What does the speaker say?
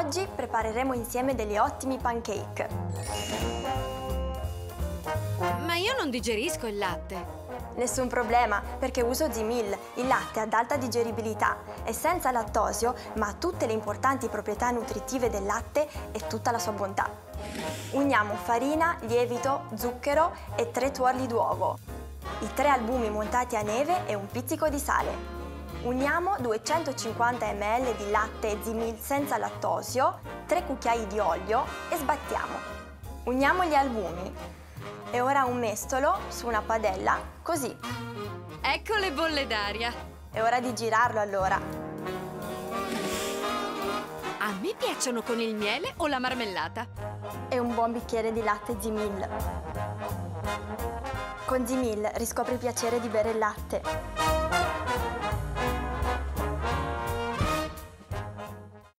Oggi prepareremo insieme degli ottimi pancake. Ma io non digerisco il latte. Nessun problema, perché uso Zimil, il latte ad alta digeribilità, è senza lattosio, ma ha tutte le importanti proprietà nutritive del latte e tutta la sua bontà. Uniamo farina, lievito, zucchero e 3 tuorli d'uovo, i 3 albumi montati a neve e un pizzico di sale. Uniamo 250 ml di latte Zimil senza lattosio, 3 cucchiai di olio e sbattiamo. Uniamo gli albumi. E ora un mestolo su una padella, così. Ecco le bolle d'aria. È ora di girarlo allora. A me piacciono con il miele o la marmellata. E un buon bicchiere di latte Zimil. Con Zimil riscopri il piacere di bere il latte.